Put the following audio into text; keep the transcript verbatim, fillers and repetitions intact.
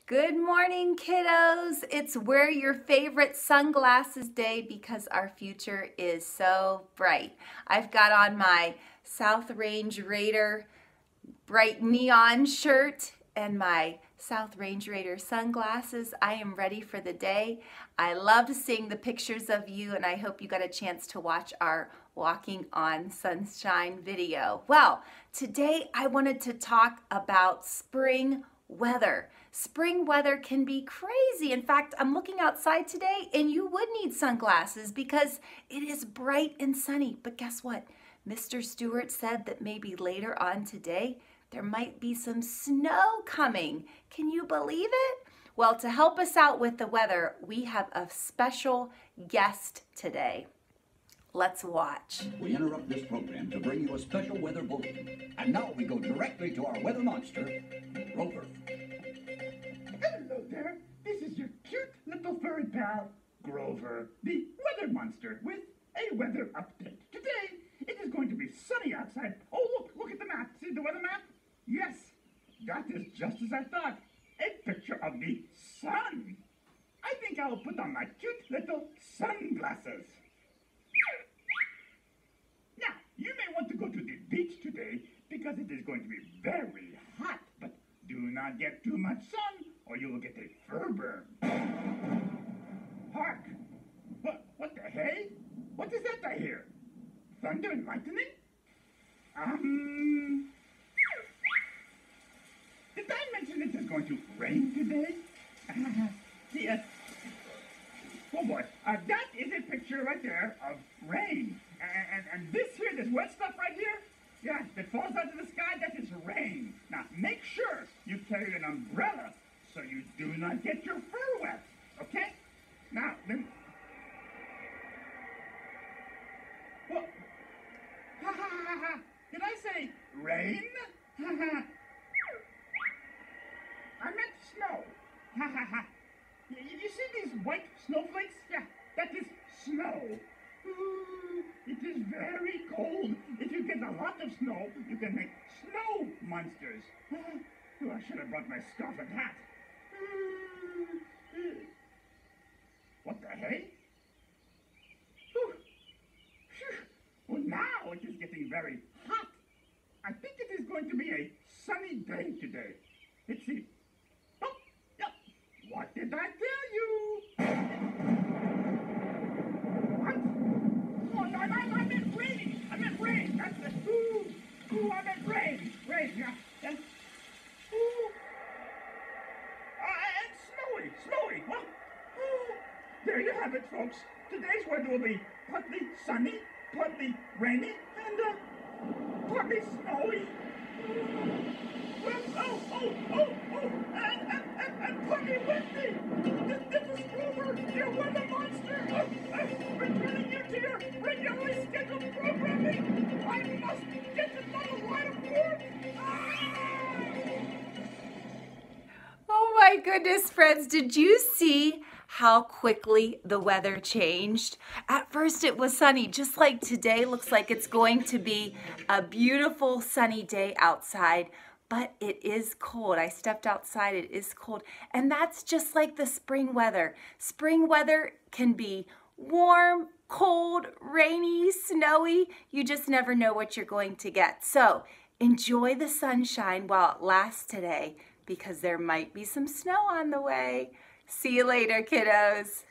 Good morning, kiddos. It's Wear Your Favorite Sunglasses Day because our future is so bright. I've got on my South Range Raider bright neon shirt and my South Range Raider sunglasses. I am ready for the day. I loved seeing the pictures of you, and I hope you got a chance to watch our Walking on Sunshine video. Well, today I wanted to talk about spring weather. Spring weather can be crazy. In fact, I'm looking outside today and you would need sunglasses because it is bright and sunny. But guess what? Mister Stewart said that maybe later on today there might be some snow coming. Can you believe it? Well, to help us out with the weather, we have a special guest today. Let's watch. We interrupt this program to bring you a special weather bulletin. And now we go directly to our weather monster, Grover. Hello there. This is your cute little furry pal, Grover, the weather monster, with a weather update. Today, it is going to be sunny outside. Oh, look, look at the map. See the weather map? Yes, that is just as I thought. A picture of the sun. I think I will put on my cute little sunglasses. Now, you may want to go to the beach today because it is going to be very hot, but do not get too much sun or you will get a fur burn. Hark! What, what the hey? What is that I hear? Thunder and lightning? Um... Did I mention it is going to rain today? Uh, see, uh, oh boy, uh, that is a picture right there of rain. And, and, and this here, this wet stuff right here, yeah, that falls out of the sky, that is rain. Now, make sure you carry an umbrella so you do not get your fur wet, okay? Now, then... Well, ha ha ha ha, did I say rain? Ha ha. I meant snow. Ha ha ha. You, you see these white snowflakes? Yeah, that is snow. Ooh, it is very cold. If you get a lot of snow, you can make snow monsters. Oh, I should have brought my scarf and hat. What the hey? Whew. Well, now it is getting very hot. I think it is going to be a sunny day today. Let's see. Oh, yeah. What did I tell you? What? Oh, no, no, I meant rain. I meant rain. That's the, ooh, ooh, I meant rain. Rain, yeah. And, ooh. Uh, and snowy, snowy. Well, ooh. There you have it, folks. Today's weather will be partly sunny, partly rainy, and, uh, partly snowy. Well, oh, oh, oh, oh, and, and, and, and partly windy. This, this is Grover, your weather monster. Oh, I'm returning you to your regularly scheduled programming. I must get another line of work. Oh my goodness, friends, did you see how quickly the weather changed? At first it was sunny, just like today. Looks like it's going to be a beautiful sunny day outside, but it is cold. I stepped outside, it is cold, and that's just like the spring weather. Spring weather can be warm, cold, rainy, snowy. You just never know what you're going to get. So enjoy the sunshine while it lasts today, because there might be some snow on the way. See you later, kiddos.